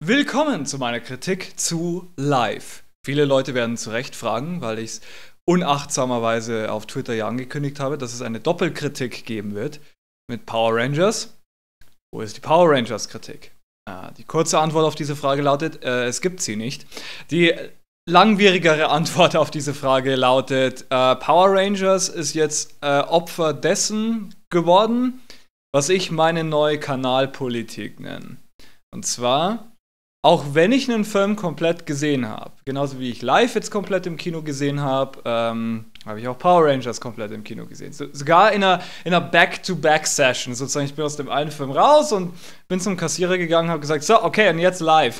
Willkommen zu meiner Kritik zu Live. Viele Leute werden zu Recht fragen, weil ich es unachtsamerweise auf Twitter ja angekündigt habe, dass es eine Doppelkritik geben wird mit Power Rangers. Wo ist die Power Rangers-Kritik? Die kurze Antwort auf diese Frage lautet, es gibt sie nicht. Die langwierigere Antwort auf diese Frage lautet, Power Rangers ist jetzt Opfer dessen geworden, was ich meine neue Kanalpolitik nenne. Und zwar, auch wenn ich einen Film komplett gesehen habe, genauso wie ich Live jetzt komplett im Kino gesehen habe, habe ich auch Power Rangers komplett im Kino gesehen. Sogar in einer Back-to-Back-Session. Sozusagen, ich bin aus dem einen Film raus und bin zum Kassierer gegangen und habe gesagt, so, okay, und jetzt Live.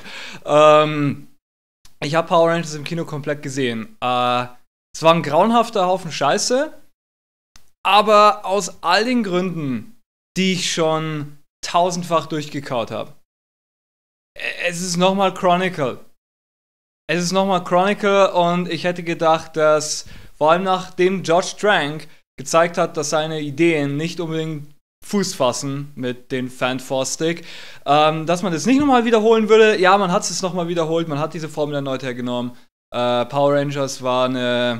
Ich habe Power Rangers im Kino komplett gesehen. Es war ein grauenhafter Haufen Scheiße, aber aus all den Gründen, die ich schon tausendfach durchgekaut habe. Es ist nochmal Chronicle. Es ist nochmal Chronicle und ich hätte gedacht, dass vor allem nachdem Josh Trank gezeigt hat, dass seine Ideen nicht unbedingt Fuß fassen mit den Fan-4-Stick, dass man das nicht nochmal wiederholen würde. Ja, man hat es nochmal wiederholt, man hat diese Formel erneut hergenommen. Power Rangers war eine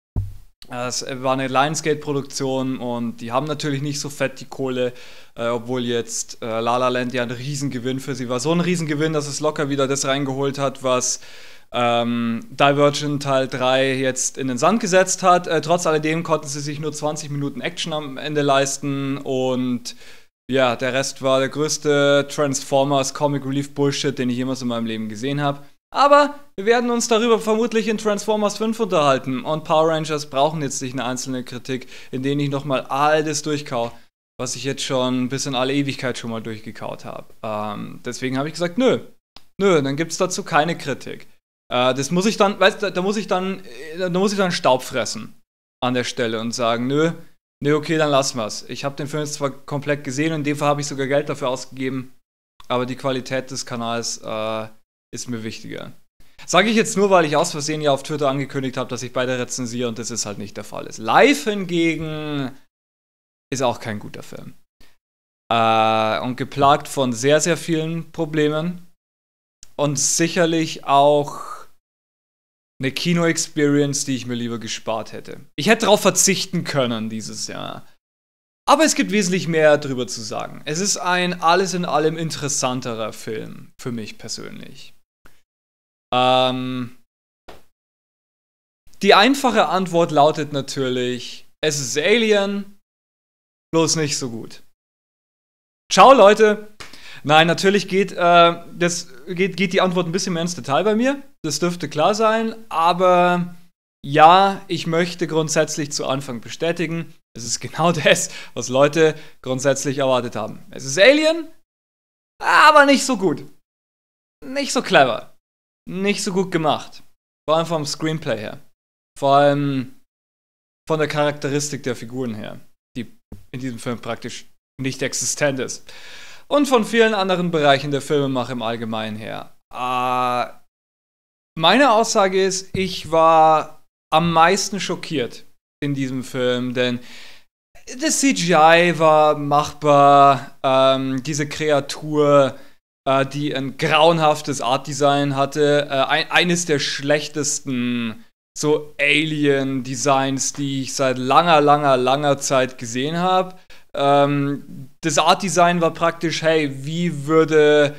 Lionsgate-Produktion und die haben natürlich nicht so fett die Kohle, obwohl jetzt La La Land ja ein Riesengewinn für sie war. So ein Riesengewinn, dass es locker wieder das reingeholt hat, was Divergent Teil 3 jetzt in den Sand gesetzt hat. Trotz alledem konnten sie sich nur 20 Minuten Action am Ende leisten und ja, der Rest war der größte Transformers Comic Relief Bullshit, den ich jemals in meinem Leben gesehen habe. Aber wir werden uns darüber vermutlich in Transformers 5 unterhalten. Und Power Rangers brauchen jetzt nicht eine einzelne Kritik, in denen ich nochmal all das durchkau, was ich jetzt schon bis in alle Ewigkeit schon mal durchgekaut habe. Deswegen habe ich gesagt, nö, dann gibt es dazu keine Kritik. Das muss ich dann, weißt du, da muss ich dann Staub fressen an der Stelle und sagen, nö, okay, dann lassen wir's. Ich habe den Film jetzt zwar komplett gesehen und in dem Fall habe ich sogar Geld dafür ausgegeben, aber die Qualität des Kanals ist mir wichtiger. Sage ich jetzt nur, weil ich aus Versehen ja auf Twitter angekündigt habe, dass ich beide rezensiere und das ist halt nicht der Fall. Live hingegen ist auch kein guter Film. Und geplagt von sehr, sehr vielen Problemen und sicherlich auch eine Kino-Experience, die ich mir lieber gespart hätte. Ich hätte darauf verzichten können dieses Jahr. Aber es gibt wesentlich mehr drüber zu sagen. Es ist ein alles in allem interessanterer Film, für mich persönlich. Die einfache Antwort lautet natürlich, es ist Alien, bloß nicht so gut. Ciao, Leute! Nein, natürlich geht die Antwort ein bisschen mehr ins Detail bei mir. Das dürfte klar sein, aber ja, ich möchte grundsätzlich zu Anfang bestätigen, es ist genau das, was Leute grundsätzlich erwartet haben. Es ist Alien, aber nicht so gut. Nicht so clever. Nicht so gut gemacht. Vor allem vom Screenplay her. Vor allem von der Charakteristik der Figuren her, die in diesem Film praktisch nicht existent ist. Und von vielen anderen Bereichen der Filmemache im Allgemeinen her. Meine Aussage ist, ich war am meisten schockiert in diesem Film, denn das CGI war machbar, diese Kreatur, die ein grauenhaftes Artdesign hatte, eines der schlechtesten so Alien-Designs, die ich seit langer Zeit gesehen habe. Das Artdesign war praktisch, hey, wie würde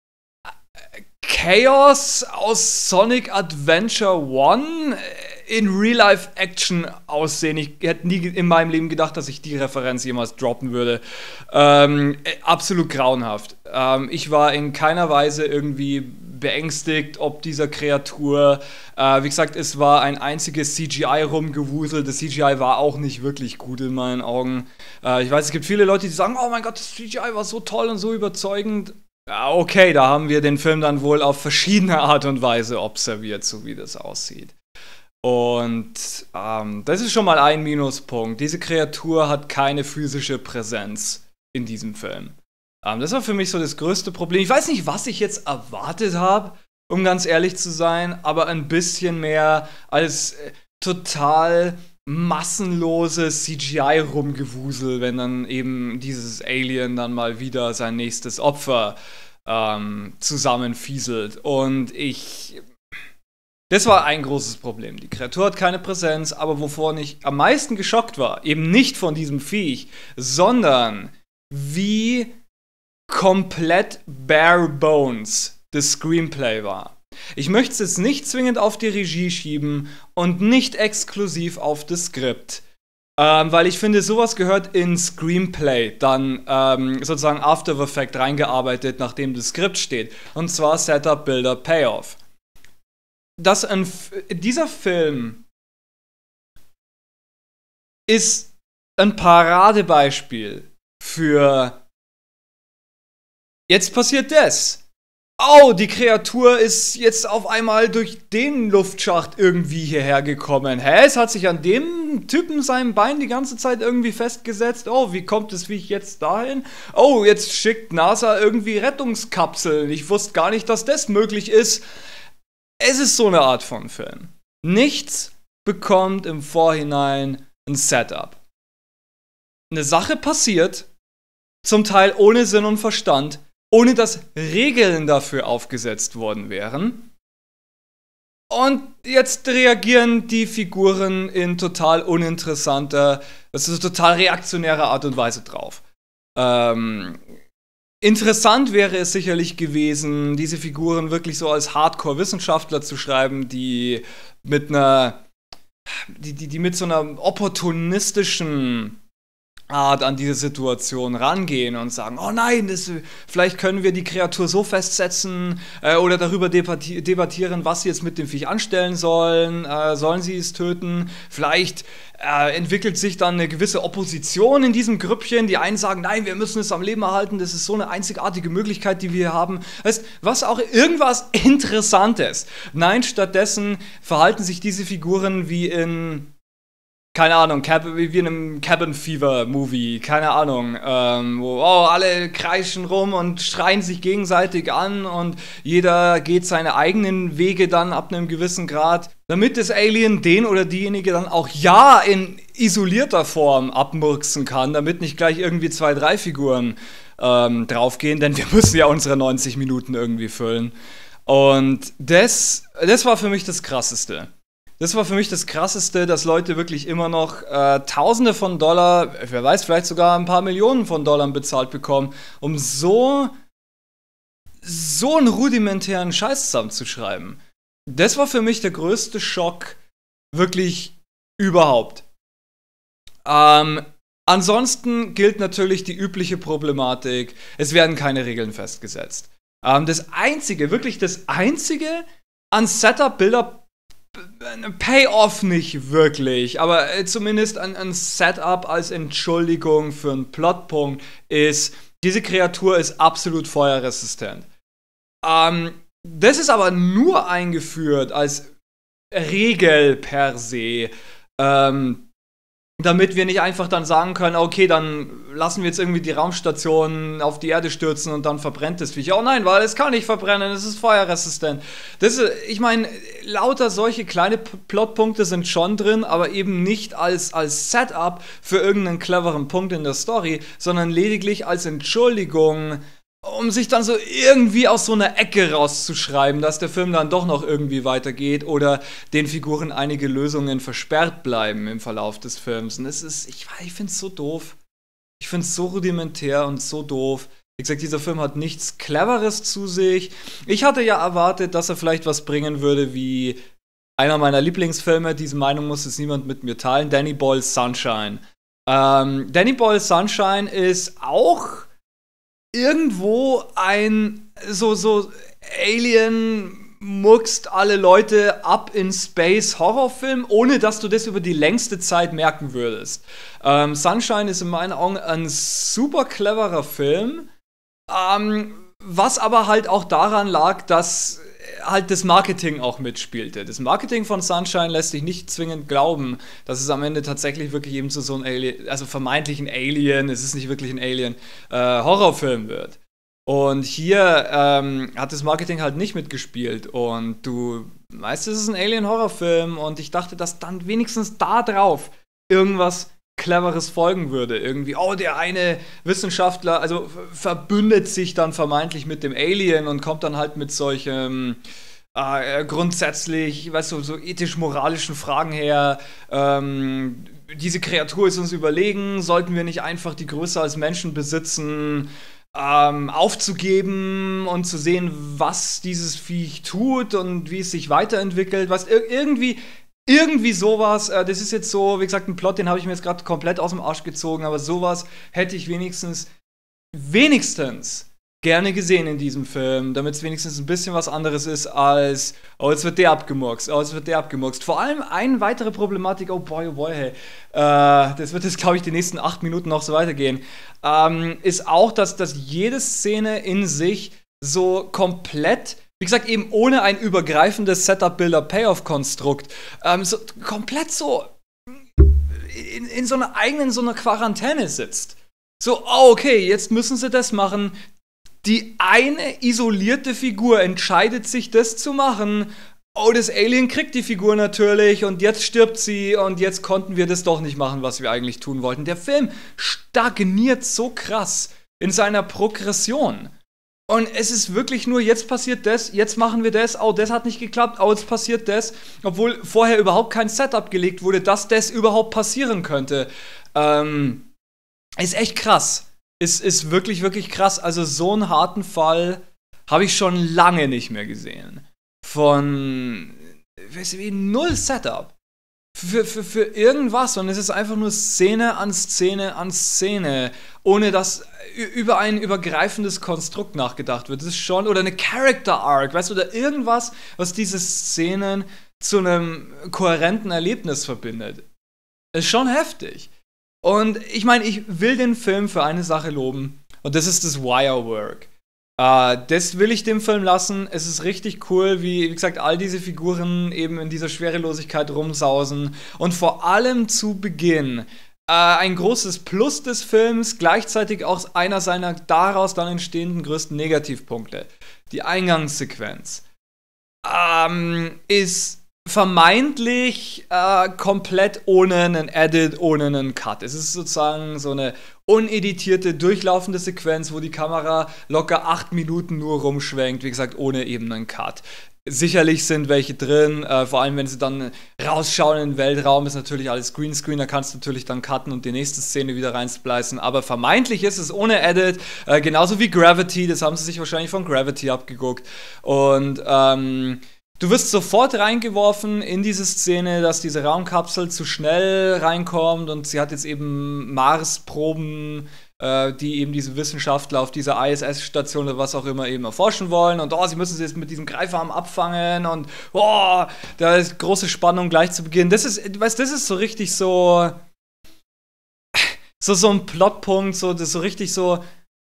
Chaos aus Sonic Adventure 1 in Real-Life-Action aussehen. Ich hätte nie in meinem Leben gedacht, dass ich die Referenz jemals droppen würde. Absolut grauenhaft. Ich war in keiner Weise irgendwie beängstigt, ob dieser Kreatur. Wie gesagt, es war ein einziges CGI-Rumgewusel. Das CGI war auch nicht wirklich gut in meinen Augen. Ich weiß, es gibt viele Leute, die sagen, oh mein Gott, das CGI war so toll und so überzeugend. Ja, okay, da haben wir den Film dann wohl auf verschiedene Art und Weise observiert, so wie das aussieht. Und das ist schon mal ein Minuspunkt. Diese Kreatur hat keine physische Präsenz in diesem Film. Das war für mich so das größte Problem. Ich weiß nicht, was ich jetzt erwartet habe, um ganz ehrlich zu sein, aber ein bisschen mehr als total massenloses CGI-Rumgewusel, wenn dann eben dieses Alien dann mal wieder sein nächstes Opfer zusammenfieselt. Und das war ein großes Problem. Die Kreatur hat keine Präsenz, aber wovon ich am meisten geschockt war, eben nicht von diesem Viech, sondern wie komplett bare bones das Screenplay war. Ich möchte es jetzt nicht zwingend auf die Regie schieben und nicht exklusiv auf das Skript. Weil ich finde, sowas gehört in Screenplay dann sozusagen After the Fact reingearbeitet, nachdem das Skript steht. Und zwar Setup, Build-up, Payoff. Dieser Film ist ein Paradebeispiel für jetzt passiert das. Oh, die Kreatur ist jetzt auf einmal durch den Luftschacht irgendwie hierher gekommen. Hä? Es hat sich an dem Typen seinem Bein die ganze Zeit irgendwie festgesetzt. Oh, wie kommt es, wie ich jetzt dahin? Oh, jetzt schickt NASA irgendwie Rettungskapseln. Ich wusste gar nicht, dass das möglich ist. Es ist so eine Art von Film. Nichts bekommt im Vorhinein ein Setup. Eine Sache passiert, zum Teil ohne Sinn und Verstand, ohne dass Regeln dafür aufgesetzt worden wären. Und jetzt reagieren die Figuren in total uninteressanter, also total reaktionärer Art und Weise drauf. Interessant wäre es sicherlich gewesen, diese Figuren wirklich so als Hardcore-Wissenschaftler zu schreiben, die mit so einer opportunistischen Art an diese Situation rangehen und sagen, oh nein, vielleicht können wir die Kreatur so festsetzen oder darüber debattieren, was sie jetzt mit dem Viech anstellen sollen. Sollen sie es töten? Vielleicht entwickelt sich dann eine gewisse Opposition in diesem Grüppchen. Die einen sagen, nein, wir müssen es am Leben erhalten. Das ist so eine einzigartige Möglichkeit, die wir haben. Heißt, was auch irgendwas Interessantes. Nein, stattdessen verhalten sich diese Figuren wie in keine Ahnung, wie in einem Cabin Fever Movie, keine Ahnung, wo alle kreischen rum und schreien sich gegenseitig an und jeder geht seine eigenen Wege dann ab einem gewissen Grad, damit das Alien den oder diejenige dann auch in isolierter Form abmurksen kann, damit nicht gleich irgendwie 2, 3 Figuren draufgehen, denn wir müssen ja unsere 90 Minuten irgendwie füllen. Und das war für mich das Krasseste. Das war für mich das Krasseste, dass Leute wirklich immer noch Tausende von Dollar, wer weiß, vielleicht sogar ein paar Millionen von Dollar bezahlt bekommen, um so einen rudimentären Scheiß zusammenzuschreiben. Das war für mich der größte Schock, wirklich überhaupt. Ansonsten gilt natürlich die übliche Problematik, es werden keine Regeln festgesetzt. Das Einzige an Setup, Build-up, Payoff nicht wirklich, aber zumindest ein Setup als Entschuldigung für einen Plotpunkt ist, diese Kreatur ist absolut feuerresistent. Das ist aber nur eingeführt als Regel per se, damit wir nicht einfach dann sagen können, okay, dann lassen wir jetzt irgendwie die Raumstation auf die Erde stürzen und dann verbrennt das Viech. Oh nein, weil es kann nicht verbrennen, es ist feuerresistent. Ich meine, lauter solche kleine Plotpunkte sind schon drin, aber eben nicht als Setup für irgendeinen cleveren Punkt in der Story, sondern lediglich als Entschuldigung, um sich dann so irgendwie aus so einer Ecke rauszuschreiben, dass der Film dann doch noch irgendwie weitergeht oder den Figuren einige Lösungen versperrt bleiben im Verlauf des Films. Und ich finde es so doof. Ich finde es so rudimentär und so doof. Wie gesagt, dieser Film hat nichts Cleveres zu sich. Ich hatte ja erwartet, dass er vielleicht was bringen würde wie einer meiner Lieblingsfilme. Diese Meinung muss jetzt niemand mit mir teilen. Danny Boyle's Sunshine. Danny Boyle's Sunshine ist auch irgendwo ein so Alien muckst alle Leute ab in Space Horrorfilm, ohne dass du das über die längste Zeit merken würdest. Sunshine ist in meinen Augen ein super cleverer Film, was aber halt auch daran lag, dass halt das Marketing auch mitspielte. Das Marketing von Sunshine lässt sich nicht zwingend glauben, dass es am Ende tatsächlich wirklich eben zu so einem Alien, also vermeintlich ein Alien, es ist nicht wirklich ein Alien, Horrorfilm wird. Und hier hat das Marketing halt nicht mitgespielt und du weißt, es ist ein Alien-Horrorfilm und ich dachte, dass dann wenigstens da drauf irgendwas Cleveres folgen würde. Irgendwie, oh, der eine Wissenschaftler, also verbündet sich dann vermeintlich mit dem Alien und kommt dann halt mit solchen grundsätzlich, weißt du, so ethisch-moralischen Fragen her. Diese Kreatur ist uns überlegen, sollten wir nicht einfach die Größe als Menschen besitzen, aufzugeben und zu sehen, was dieses Viech tut und wie es sich weiterentwickelt. Was irgendwie sowas, das ist jetzt so, wie gesagt, ein Plot, den habe ich mir jetzt gerade komplett aus dem Arsch gezogen, aber sowas hätte ich wenigstens gerne gesehen in diesem Film, damit es wenigstens ein bisschen was anderes ist als, oh, jetzt wird der abgemurkst, oh, jetzt wird der abgemurkst. Vor allem eine weitere Problematik, oh boy, hey, das wird jetzt, glaube ich, die nächsten 8 Minuten noch so weitergehen, ist auch, dass jede Szene in sich so komplett, wie gesagt, eben ohne ein übergreifendes Setup-Builder-Payoff-Konstrukt, so komplett so in so einer eigenen, so einer Quarantäne sitzt. So, oh, okay, jetzt müssen sie das machen. Die eine isolierte Figur entscheidet sich, das zu machen. Oh, das Alien kriegt die Figur natürlich und jetzt stirbt sie und jetzt konnten wir das doch nicht machen, was wir eigentlich tun wollten. Der Film stagniert so krass in seiner Progression. Und es ist wirklich nur, jetzt passiert das, jetzt machen wir das, oh, das hat nicht geklappt, oh, jetzt passiert das, obwohl vorher überhaupt kein Setup gelegt wurde, dass das überhaupt passieren könnte. Ist echt krass. Ist wirklich, wirklich krass. Also so einen harten Fall habe ich schon lange nicht mehr gesehen. Von, weißt du, wie null Setup. Für irgendwas. Und es ist einfach nur Szene an Szene an Szene. Ohne dass über ein übergreifendes Konstrukt nachgedacht wird. Das ist schon, oder eine Character Arc, weißt du, oder irgendwas, was diese Szenen zu einem kohärenten Erlebnis verbindet. Ist schon heftig. Und ich meine, ich will den Film für eine Sache loben. Und das ist das Wirework. Das will ich dem Film lassen. Es ist richtig cool, wie gesagt, all diese Figuren eben in dieser Schwerelosigkeit rumsausen. Und vor allem zu Beginn ein großes Plus des Films, gleichzeitig auch einer seiner daraus dann entstehenden größten Negativpunkte. Die Eingangssequenz ist vermeintlich komplett ohne einen Edit, ohne einen Cut. Es ist sozusagen so eine uneditierte, durchlaufende Sequenz, wo die Kamera locker 8 Minuten nur rumschwenkt, wie gesagt, ohne eben einen Cut. Sicherlich sind welche drin, vor allem wenn sie dann rausschauen in den Weltraum, ist natürlich alles Greenscreen, da kannst du natürlich dann cutten und die nächste Szene wieder reinsplicen, aber vermeintlich ist es ohne Edit, genauso wie Gravity, das haben sie sich wahrscheinlich von Gravity abgeguckt. Und du wirst sofort reingeworfen in diese Szene, dass diese Raumkapsel zu schnell reinkommt und sie hat jetzt eben Marsproben, die eben diese Wissenschaftler auf dieser ISS-Station oder was auch immer eben erforschen wollen und sie müssen sie jetzt mit diesem Greifarm abfangen und da ist große Spannung gleich zu Beginn. Das ist so richtig so ein Plotpunkt, so richtig so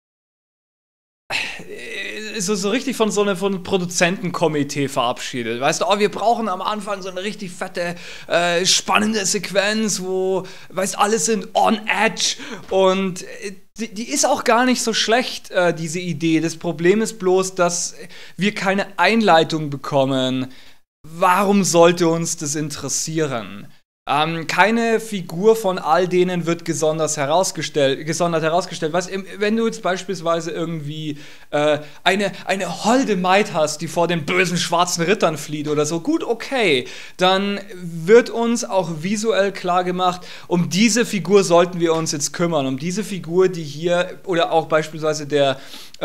richtig von von einem Produzentenkomitee verabschiedet. Weißt du, wir brauchen am Anfang so eine richtig fette, spannende Sequenz, wo, weißt, alle sind on edge und die ist auch gar nicht so schlecht, diese Idee. Das Problem ist bloß, dass wir keine Einleitung bekommen. Warum sollte uns das interessieren? Keine Figur von all denen wird gesondert herausgestellt. Weißt, wenn du jetzt beispielsweise irgendwie eine holde Maid hast, die vor den bösen schwarzen Rittern flieht oder so, gut, okay, dann wird uns auch visuell klar gemacht, um diese Figur sollten wir uns jetzt kümmern. Um diese Figur, die hier, oder auch beispielsweise der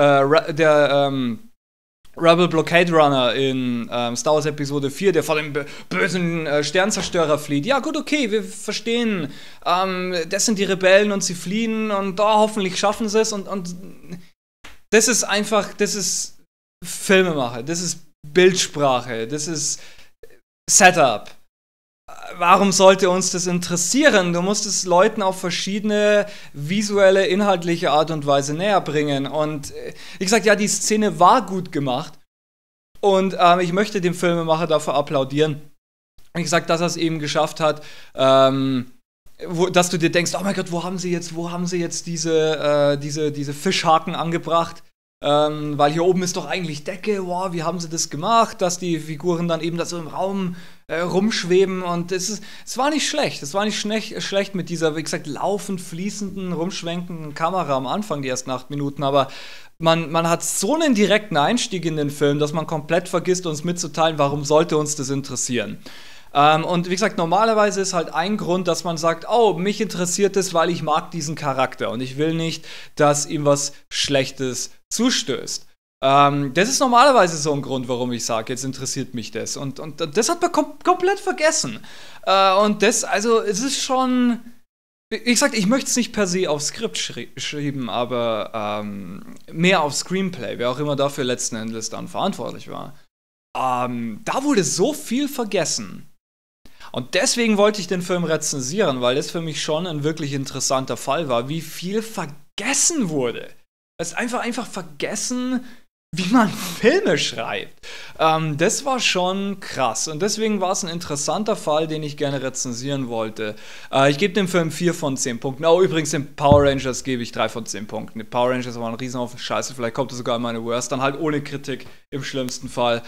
Rebel Blockade Runner in Star Wars Episode 4, der vor dem bösen Sternzerstörer flieht. Ja, gut, okay, wir verstehen, das sind die Rebellen und sie fliehen und hoffentlich schaffen sie es und das ist einfach, das ist Filmemache, das ist Bildsprache, das ist Setup. Warum sollte uns das interessieren? Du musst es Leuten auf verschiedene visuelle, inhaltliche Art und Weise näher bringen. Und wie gesagt, ja, die Szene war gut gemacht. Und ich möchte dem Filmemacher dafür applaudieren. Wie gesagt, dass er es eben geschafft hat, dass du dir denkst, oh mein Gott, wo haben sie jetzt diese Fischhaken angebracht? weil hier oben ist doch eigentlich Decke, wow, wie haben sie das gemacht, dass die Figuren dann eben da so im Raum rumschweben und es war nicht schlecht, es war nicht schlecht mit dieser, wie gesagt, laufend fließenden, rumschwenkenden Kamera am Anfang, die ersten 8 Minuten, aber man hat so einen direkten Einstieg in den Film, dass man komplett vergisst, uns mitzuteilen, warum sollte uns das interessieren. Und wie gesagt, normalerweise ist halt ein Grund, dass man sagt, oh, mich interessiert es, weil ich mag diesen Charakter und ich will nicht, dass ihm was Schlechtes zustößt. Das ist normalerweise so ein Grund, warum ich sage, jetzt interessiert mich das. Und das hat man komplett vergessen. Also es ist schon, wie gesagt, ich möchte es nicht per se aufs Skript schreiben, aber mehr auf Screenplay, wer auch immer dafür letzten Endes dann verantwortlich war. Da wurde so viel vergessen. Und deswegen wollte ich den Film rezensieren, weil das für mich schon ein wirklich interessanter Fall war, wie viel vergessen wurde. Es ist einfach vergessen, wie man Filme schreibt. Das war schon krass. Und deswegen war es ein interessanter Fall, den ich gerne rezensieren wollte. Ich gebe dem Film 4 von 10 Punkten. Oh, übrigens, den Power Rangers gebe ich 3 von 10 Punkten. Die Power Rangers waren ein Riesenhaufen Scheiße. Vielleicht kommt es sogar in meine Worst. Dann halt ohne Kritik im schlimmsten Fall.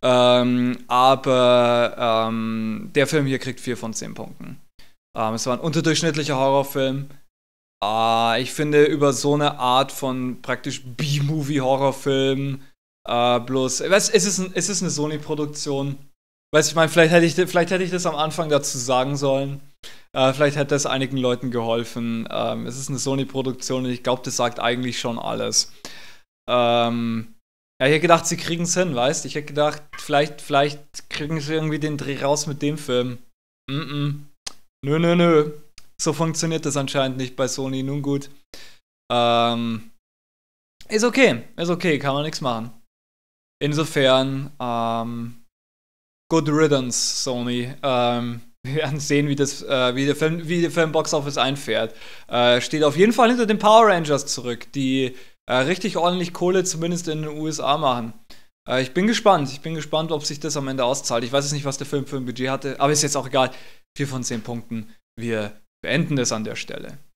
Aber der Film hier kriegt 4 von 10 Punkten. Es war ein unterdurchschnittlicher Horrorfilm. Ich finde, über so eine Art von praktisch B-Movie-Horrorfilm bloß, es ist eine Sony-Produktion. Weiß ich meine, vielleicht hätte ich das am Anfang dazu sagen sollen. Vielleicht hätte es einigen Leuten geholfen. Es ist eine Sony-Produktion und ich glaube, das sagt eigentlich schon alles. Ja, ich hätte gedacht, sie kriegen es hin, weißt du? Ich hätte gedacht, vielleicht kriegen sie irgendwie den Dreh raus mit dem Film. Nö. So funktioniert das anscheinend nicht bei Sony. Nun gut. Ist okay, kann man nichts machen. Insofern, good riddance, Sony. Wir werden sehen, wie der Film Box Office einfährt. Steht auf jeden Fall hinter den Power Rangers zurück, die richtig ordentlich Kohle zumindest in den USA machen. Ich bin gespannt, ob sich das am Ende auszahlt. Ich weiß jetzt nicht, was der Film für ein Budget hatte, aber ist jetzt auch egal. 4 von 10 Punkten. Wir beenden das an der Stelle.